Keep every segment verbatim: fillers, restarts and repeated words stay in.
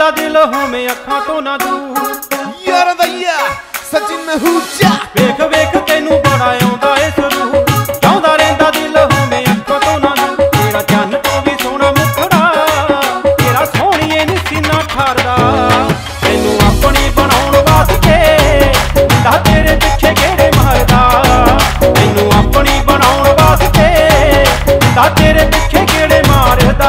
रेंदा दिल होवे अखां तो ना दूर। यार दैया सचिन महूजा वेख वेख तैनू बड़ा आउंदा ए सुरूर। चाहुंदा रेंदा दिल होवे अखां तो ना दूर। तेरा चन्न तो भी सोहना मुखड़ा, तेरा सोहणीए नी सीना ठारदा। तैनू अपनी बनाउण वास्ते मुंडा तेरे पिछे गेड़े मारदा। तैनू अपनी बनाउण वास्ते मुंडा तेरे पिछे गेड़े मारदा।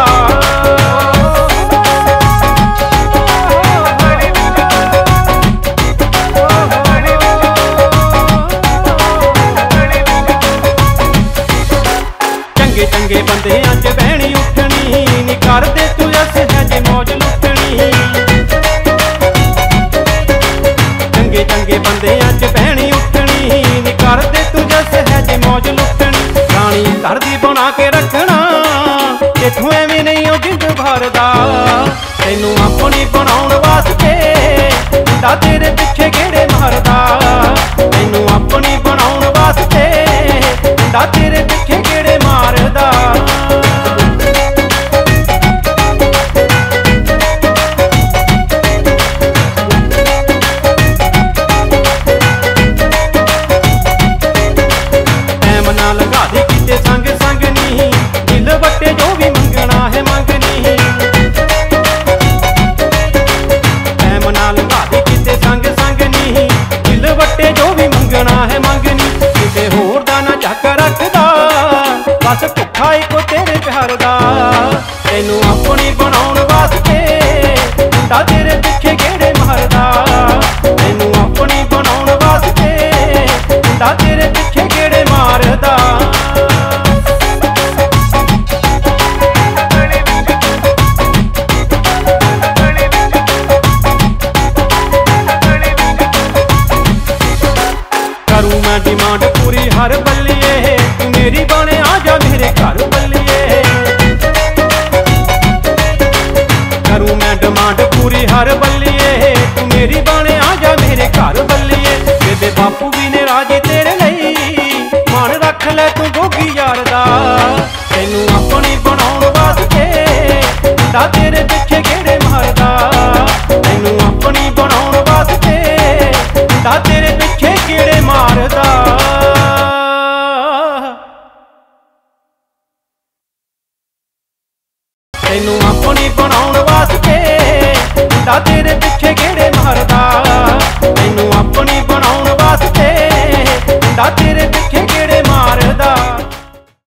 चंगे बंदियां च बहनी उठनी नी करदे तू सहज मौज लुटनी। चंगे चंगे बंदियां च बहनी उठनी नी करदे तू सहज मौज लुटनी। रानी घर दी बना के रखना इथों एवें नहीं ओ जिंद भरदा। तैनू अपनी बनाउण वास्ते मुंडा तेरे पिछे गेड़े मारदा। तैनू अपनी बनाउण वास्ते मुंडा तेरे पिछे गेड़े मारदा। टाइम ना लगा दे किते संग संग नी, दिल वट्टे जो भी मंगना है मंगनी। टाइम ना लगा दे किते संग संग नी, दिल वट्टे जो भी मंगना है मंगनी। किते होर दा ना झक रखदा, बस भुखा इको तेरे प्यार दा। तैनू अपनी बनाउण वास्ते मुंडा तेरे पिछे गेड़े मारदा। तैनू अपनी बनाउण वास्ते मुंडा तेरे पिछे गेड़े मारदा। करूं मैं डिमांड पूरी हर बल्लिए, तू मेरी बने आजा मेरे घर बल्लिए। करूं मैं डिमांड पूरी हर बल्लिए, तू मेरी बने आजा मेरे घर बल्लिए। तेरे बापू भी ने राजी तेरे लई, मान रख ले तू गोगी यार दा। तैनू अपनी बनाउण वास्ते मुंडा तेरे पिछे गेड़े मारदा। तैनू अपनी बनाउण वास्ते मुंडा तेरे पिछे गेड़े मारदा। तैनू अपनी बनाउण वास्ते मुंडा तेरे पिछे गेड़े